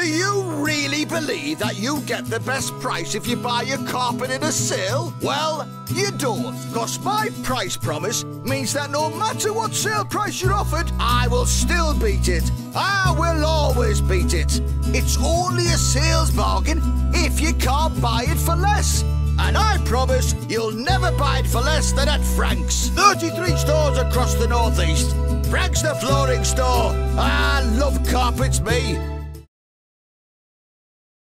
Do you really believe that you get the best price if you buy your carpet in a sale? Well, you don't, because my price promise means that no matter what sale price you're offered, I will still beat it. I will always beat it. It's only a sales bargain if you can't buy it for less. And I promise you'll never buy it for less than at Frank's. 33 stores across the northeast. Frank's the flooring store. I love carpets, me.